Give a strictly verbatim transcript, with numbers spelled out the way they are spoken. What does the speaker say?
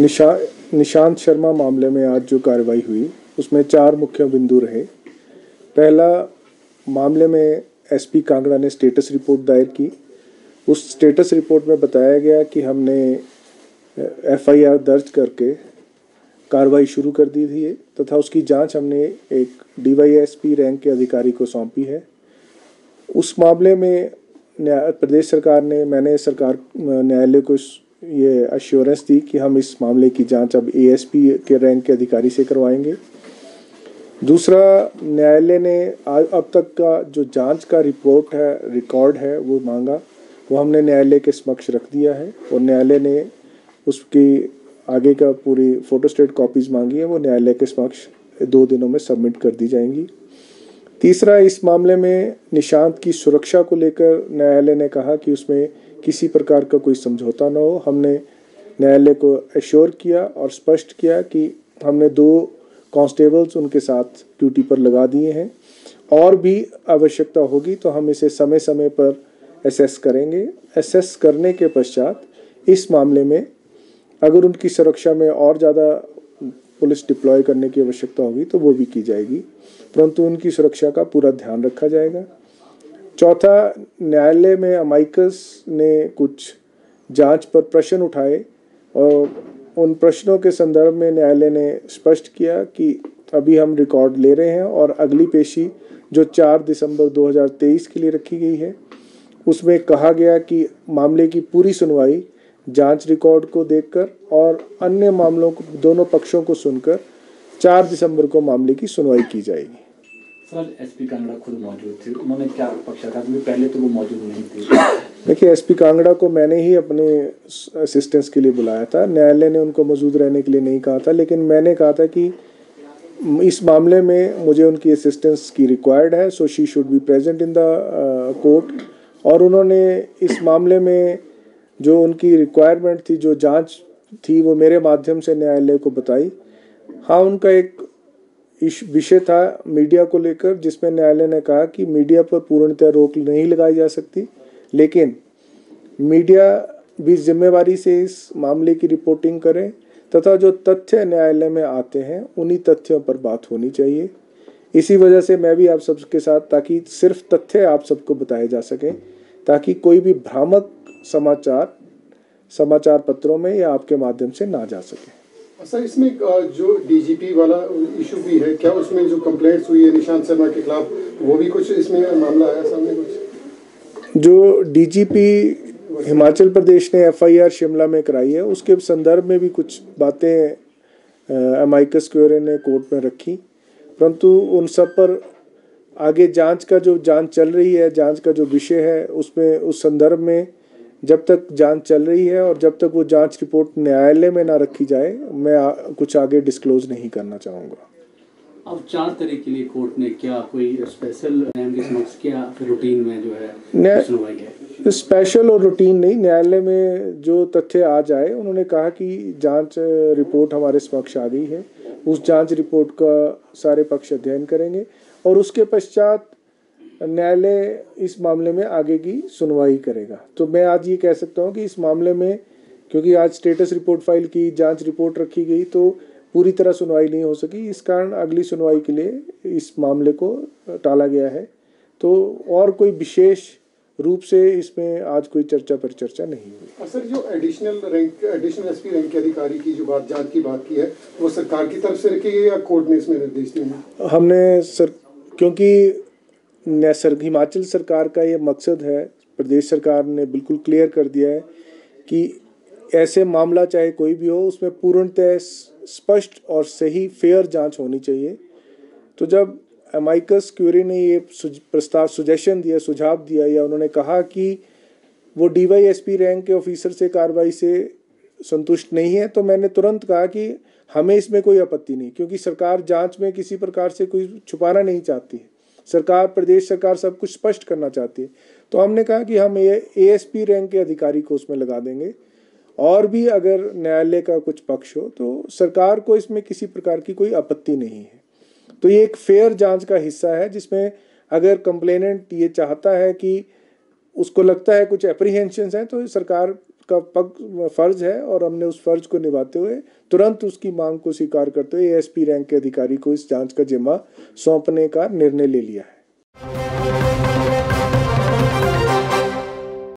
निशा निशांत शर्मा मामले में आज जो कार्रवाई हुई उसमें चार मुख्य बिंदु रहे। पहला, मामले में एसपी कांगड़ा ने स्टेटस रिपोर्ट दायर की। उस स्टेटस रिपोर्ट में बताया गया कि हमने एफआईआर दर्ज करके कार्रवाई शुरू कर दी थी तथा उसकी जांच हमने एक डीवाईएसपी रैंक के अधिकारी को सौंपी है। उस मामले में प्रदेश सरकार ने मैंने सरकार न्यायालय को ये अश्योरेंस दी कि हम इस मामले की जांच अब एएसपी के रैंक के अधिकारी से करवाएंगे। दूसरा, न्यायालय ने अब तक का जो जांच का रिपोर्ट है रिकॉर्ड है वो मांगा, वो हमने न्यायालय के समक्ष रख दिया है और न्यायालय ने उसकी आगे का पूरी फोटोस्टेट कॉपीज़ मांगी है, वो न्यायालय के समक्ष दो दिनों में सबमिट कर दी जाएंगी। तीसरा, इस मामले में निशांत की सुरक्षा को लेकर न्यायालय ने कहा कि उसमें किसी प्रकार का कोई समझौता न हो। हमने न्यायालय को एश्योर किया और स्पष्ट किया कि हमने दो कांस्टेबल्स उनके साथ ड्यूटी पर लगा दिए हैं और भी आवश्यकता होगी तो हम इसे समय समय पर एसेस करेंगे। एसेस करने के पश्चात इस मामले में अगर उनकी सुरक्षा में और ज़्यादा पुलिस डिप्लॉय करने की आवश्यकता होगी तो वो भी की जाएगी, परंतु उनकी सुरक्षा का पूरा ध्यान रखा जाएगा। चौथा, न्यायालय में अमाइकस ने कुछ जांच पर प्रश्न उठाए और उन प्रश्नों के संदर्भ में न्यायालय ने स्पष्ट किया कि अभी हम रिकॉर्ड ले रहे हैं और अगली पेशी जो चार दिसंबर दो हज़ार तेईस के लिए रखी गई है उसमें कहा गया कि मामले की पूरी सुनवाई जांच रिकॉर्ड को देखकर और अन्य मामलों को दोनों पक्षों को सुनकर चार दिसंबर को मामले की सुनवाई की जाएगी। सर, एसपी कांगड़ा खुद मौजूद थे, उन्होंने क्या पक्षाघात में पहले तो वो मौजूद नहीं थे। देखिए, एसपी कांगड़ा को मैंने ही अपने असिस्टेंस के लिए बुलाया था, न्यायालय ने उनको मौजूद रहने के लिए नहीं कहा था, लेकिन मैंने कहा था कि इस मामले में मुझे उनकी असिस्टेंस की रिक्वायर्ड है, so she should be present in the court. और उन्होंने इस मामले में जो उनकी रिक्वायरमेंट थी, जो जांच थी, वो मेरे माध्यम से न्यायालय को बताई। हाँ, उनका एक इस विषय था मीडिया को लेकर, जिसमें न्यायालय ने कहा कि मीडिया पर पूर्णतः रोक नहीं लगाई जा सकती, लेकिन मीडिया भी जिम्मेवारी से इस मामले की रिपोर्टिंग करे तथा जो तथ्य न्यायालय में आते हैं उन्हीं तथ्यों पर बात होनी चाहिए। इसी वजह से मैं भी आप सबके साथ, ताकि सिर्फ तथ्य आप सबको बताए जा सकें, ताकि कोई भी भ्रामक समाचार समाचार पत्रों में या आपके माध्यम से ना जा सके। सर, इसमें जो डीजीपी वाला इशू भी है, क्या उसमें जो कंप्लेंट्स हुई है निशांत शर्मा के खिलाफ, वो भी कुछ इसमें मामला आया सामने? कुछ जो डीजीपी हिमाचल प्रदेश ने एफआईआर शिमला में कराई है उसके संदर्भ में भी कुछ बातें अमाइकस क्यूरे ने कोर्ट में रखी, परंतु उन सब पर आगे जांच का जो जांच चल रही है, जांच का जो विषय है, उसमें उस संदर्भ में जब तक जांच चल रही है और जब तक वो जांच रिपोर्ट न्यायालय में ना रखी जाए, मैं आ, कुछ आगे डिस्क्लोज नहीं करना चाहूँगा। अब चार तारीख के लिए कोर्ट ने क्या कोई स्पेशल न्यायालय के समक्ष क्या रूटीन में जो है सुनवाई है? स्पेशल और रूटीन नहीं, न्यायालय में जो तथ्य आ जाए, उन्होंने कहा कि जांच रिपोर्ट हमारे समक्ष आ गई है, उस जांच रिपोर्ट का सारे पक्ष अध्ययन करेंगे और उसके पश्चात न्यायालय इस मामले में आगे की सुनवाई करेगा। तो मैं आज ये कह सकता हूँ कि इस मामले में, क्योंकि आज स्टेटस रिपोर्ट फाइल की, जांच रिपोर्ट रखी गई, तो पूरी तरह सुनवाई नहीं हो सकी, इस कारण अगली सुनवाई के लिए इस मामले को टाला गया है। तो और कोई विशेष रूप से इसमें आज कोई चर्चा पर चर्चा नहीं हुई। सर, जो additional rank additional SP rank के अधिकारी की जो बात जांच की बात की है, वो सरकार की तरफ से रखी गई या कोर्ट ने इसमें निर्देश दिए? हमने सर, क्योंकि सर हिमाचल सरकार का ये मकसद है, प्रदेश सरकार ने बिल्कुल क्लियर कर दिया है कि ऐसे मामला चाहे कोई भी हो, उसमें पूर्णतः स्पष्ट और सही फेयर जांच होनी चाहिए। तो जब अमाइकस क्यूरी ने ये प्रस्ताव सुजेशन दिया, सुझाव दिया, या उन्होंने कहा कि वो डीवाईएसपी रैंक के ऑफिसर से कार्रवाई से संतुष्ट नहीं है, तो मैंने तुरंत कहा कि हमें इसमें कोई आपत्ति नहीं, क्योंकि सरकार जांच में किसी प्रकार से कोई छुपाना नहीं चाहती है। सरकार, प्रदेश सरकार सब कुछ स्पष्ट करना चाहती है। तो हमने कहा कि हम ये एएसपी रैंक के अधिकारी को उसमें लगा देंगे, और भी अगर न्यायालय का कुछ पक्ष हो तो सरकार को इसमें किसी प्रकार की कोई आपत्ति नहीं है। तो ये एक फेयर जांच का हिस्सा है, जिसमें अगर कंप्लेनेंट ये चाहता है कि उसको लगता है कुछ एप्रीहेंशंस हैं, तो सरकार उसका पग फर्ज है और हमने उस फर्ज को निभाते हुए तुरंत उसकी मांग को स्वीकार करते हुए एएसपी रैंक के अधिकारी को इस जांच का जिम्मा सौंपने का निर्णय ले लिया है।